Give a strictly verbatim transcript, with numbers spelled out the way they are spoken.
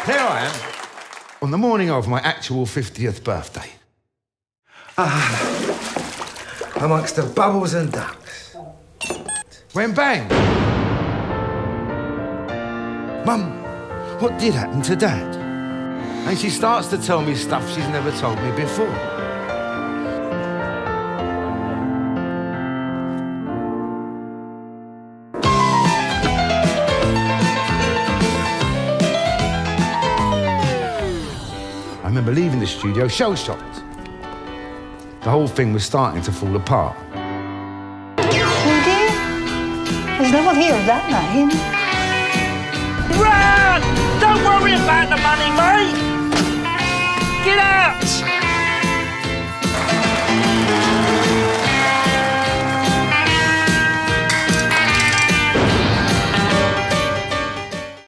Here I am, on the morning of my actual fiftieth birthday. Ah, amongst the bubbles and ducks. When bang! Mum, what did happen to Dad? And she starts to tell me stuff she's never told me before. I remember leaving the studio shell-shocked. The whole thing was starting to fall apart. Sweetie, there's no one here of that name. Run! Don't worry about the money, mate! Get out!